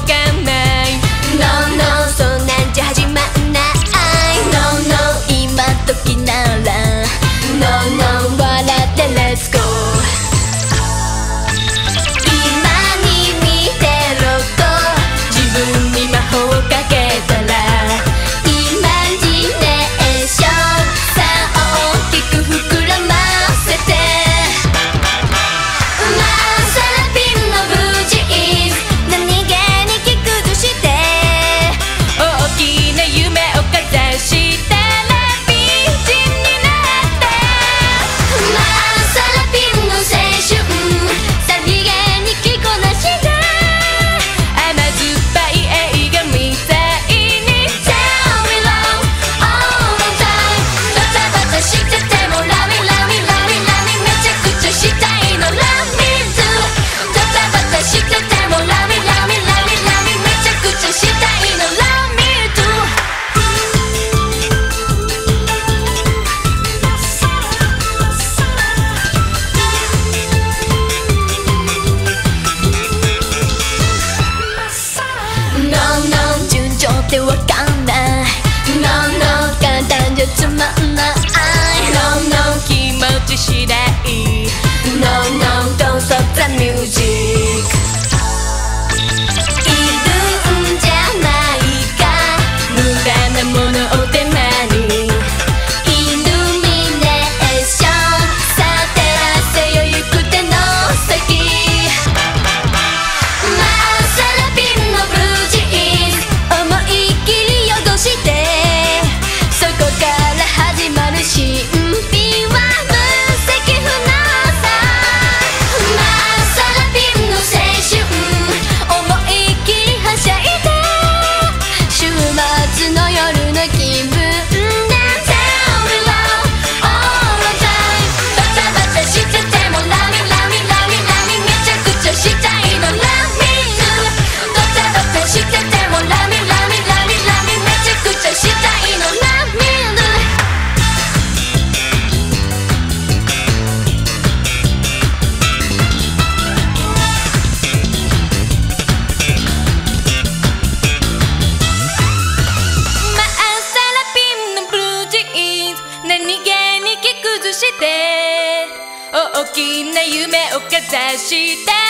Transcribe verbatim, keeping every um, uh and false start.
かんない No no そんなんじゃ始まんない No no 今時なら No no 笑って Let's goわかんない No no 簡単じゃつまんない No no 気持ち次第 No no don't stop the music いるんじゃないか無駄なものを手間にイルミネーションさあ照らせよ行く手の先まあセラピンのブルージーズそこから始まる神秘は無責不能さまあセラピンの青春思いっきりはしゃいで週末の夜の気分で Tell me love all the time バタバタしててもラミラミラミラミめちゃくちゃしたいの Love me too バタバタしててもラミラミラミラミめちゃくちゃしたいの Love me何気に着崩して大きな夢をかざして